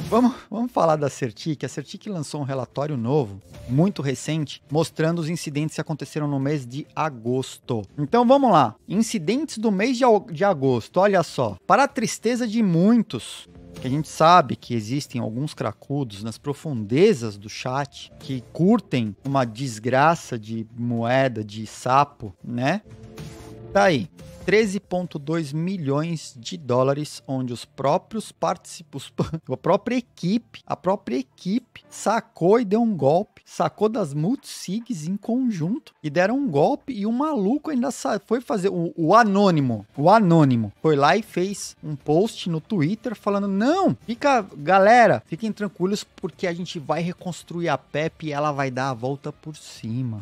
Vamos falar da Certic. A Certic lançou um relatório novo, muito recente, mostrando os incidentes que aconteceram no mês de agosto. Então vamos lá. Incidentes do mês de agosto. Olha só. Para a tristeza de muitos, que a gente sabe que existem alguns cracudos nas profundezas do chat que curtem uma desgraça de moeda, de sapo, né? Tá aí. 13,2 milhões de dólares, onde os próprios participantes, a própria equipe sacou e deu um golpe, sacou das multisigs em conjunto e deram um golpe, e o maluco ainda foi fazer, o anônimo foi lá e fez um post no Twitter falando, não, galera, fiquem tranquilos porque a gente vai reconstruir a PEP e ela vai dar a volta por cima.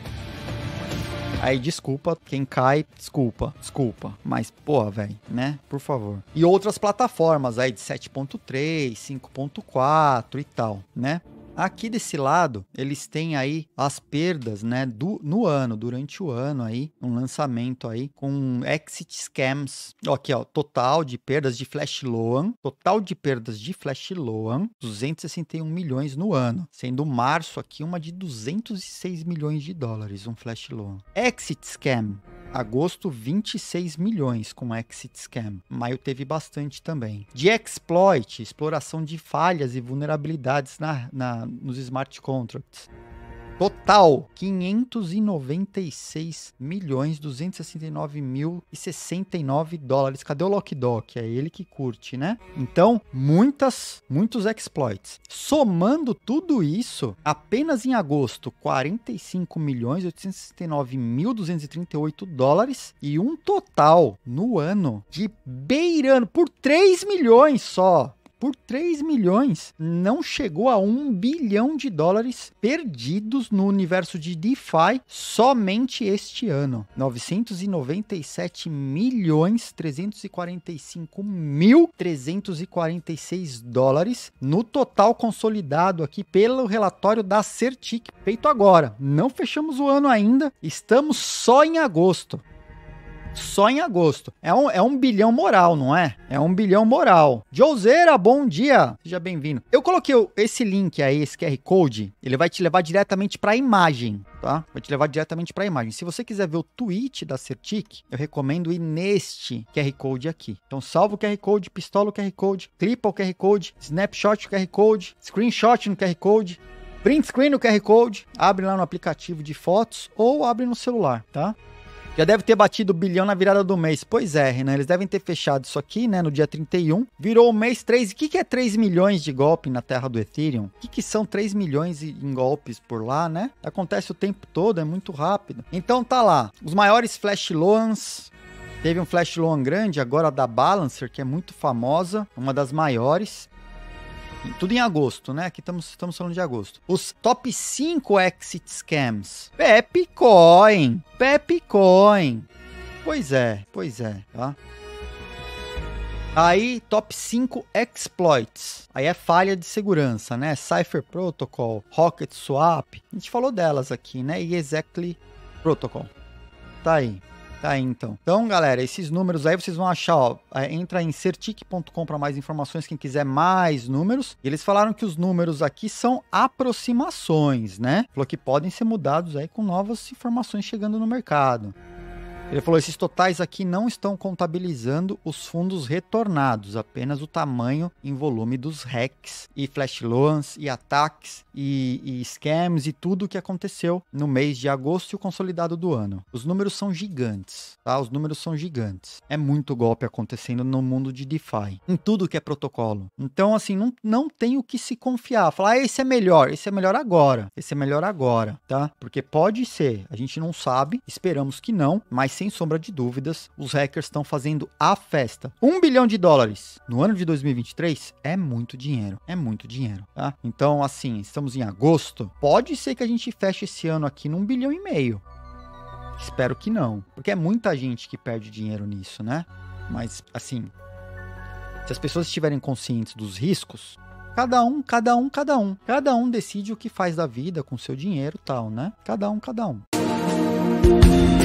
Aí, desculpa, quem cai, desculpa. Mas, pô, velho, né? Por favor. E outras plataformas aí de 7.3, 5.4 e tal, né? Aqui desse lado, eles têm aí as perdas, né, durante o ano aí, um lançamento aí com exit scams. Aqui, ó, total de perdas de Flash Loan, 261 milhões no ano, sendo março aqui uma de 206 milhões de dólares, um Flash Loan. Exit scam. Agosto, 26 milhões com exit scam. Maio teve bastante também. De exploit, exploração de falhas e vulnerabilidades nos smart contracts. Total, 596 milhões, 269 mil e 69 dólares. Cadê o Lockdock? É ele que curte, né? Então, muitos exploits. Somando tudo isso, apenas em agosto, 45 milhões, 869 mil, 238 dólares. E um total no ano de beirando por 3 milhões só. Por 3 milhões, não chegou a 1 bilhão de dólares perdidos no universo de DeFi somente este ano. 997 milhões 345 mil 346 dólares no total consolidado aqui pelo relatório da Certic, feito agora. Não fechamos o ano ainda, estamos só em agosto. Só em agosto. É um bilhão moral, não é? É 1 bilhão moral. Joseira, bom dia. Seja bem-vindo. Eu coloquei esse link aí, esse QR Code, ele vai te levar diretamente para a imagem, tá? Vai te levar diretamente para a imagem. Se você quiser ver o tweet da Certic, eu recomendo ir neste QR Code aqui. Então, salva o QR Code, pistola o QR Code, clipa o QR Code, snapshot o QR Code, screenshot no QR Code, print screen no QR Code, abre lá no aplicativo de fotos ou abre no celular, tá? Já deve ter batido o bilhão na virada do mês. Pois é, Renan, eles devem ter fechado isso aqui, né, no dia 31. Virou o mês 3. O que é 3 milhões de golpe na terra do Ethereum? O que são 3 milhões em golpes por lá, né? Acontece o tempo todo, é muito rápido. Então tá lá, os maiores flash loans. Teve um flash loan grande, agora da Balancer, que é muito famosa, uma das maiores. Tudo em agosto, né? Aqui estamos falando de agosto. Os top 5 exit scams. Pepcoin. Pois é, tá? Aí, top 5 exploits. Aí é falha de segurança, né? Cypher Protocol, Rocket Swap. A gente falou delas aqui, né? E Exactly Protocol. Tá aí, então. Então, galera, esses números aí vocês vão achar, ó. Entra em certic.com para mais informações, quem quiser mais números. E eles falaram que os números aqui são aproximações, né? Falou que podem ser mudados aí com novas informações chegando no mercado. Ele falou, esses totais aqui não estão contabilizando os fundos retornados, apenas o tamanho em volume dos hacks e flash loans e ataques e scams e tudo o que aconteceu no mês de agosto e o consolidado do ano. Os números são gigantes, tá? Os números são gigantes. É muito golpe acontecendo no mundo de DeFi, em tudo que é protocolo. Então, assim, não tem o que se confiar. Falar, esse é melhor agora, tá? Porque pode ser, a gente não sabe, esperamos que não, mas sem sombra de dúvidas, os hackers estão fazendo a festa. 1 bilhão de dólares no ano de 2023 é muito dinheiro, tá? Então, assim, estamos em agosto, pode ser que a gente feche esse ano aqui num 1,5 bilhão. Espero que não, porque é muita gente que perde dinheiro nisso, né? Mas, assim, se as pessoas estiverem conscientes dos riscos, cada um decide o que faz da vida com seu dinheiro e tal, né? Cada um.